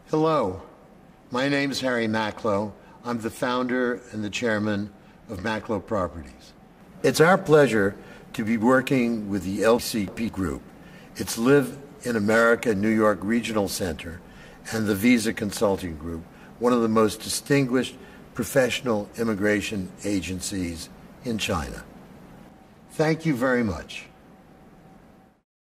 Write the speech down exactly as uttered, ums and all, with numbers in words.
Hello, my name is Harry Macklowe. I'm the founder and the chairman of Macklowe Properties. It's our pleasure to be working with the L C P Group, its Live in America New York Regional Center, and the Visa Consulting Group, one of the most distinguished professional immigration agencies in China. Thank you very much.